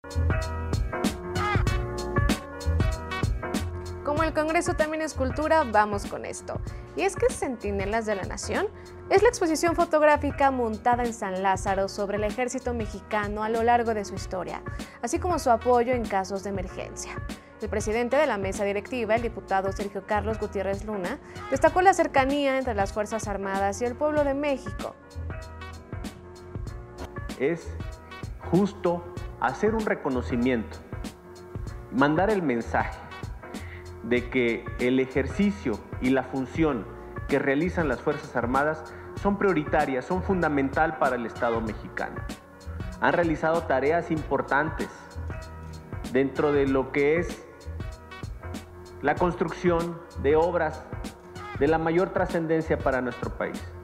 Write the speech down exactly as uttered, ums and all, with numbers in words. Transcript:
Como el Congreso también es cultura, vamos con esto. Y es que Centinelas de la Nación es la exposición fotográfica montada en San Lázaro sobre el ejército mexicano a lo largo de su historia, así como su apoyo en casos de emergencia. El presidente de la mesa directiva, el diputado Sergio Carlos Gutiérrez Luna, destacó la cercanía entre las Fuerzas Armadas y el pueblo de México. Es justo hacer un reconocimiento, mandar el mensaje de que el ejercicio y la función que realizan las Fuerzas Armadas son prioritarias, son fundamental para el Estado mexicano. Han realizado tareas importantes dentro de lo que es la construcción de obras de la mayor trascendencia para nuestro país.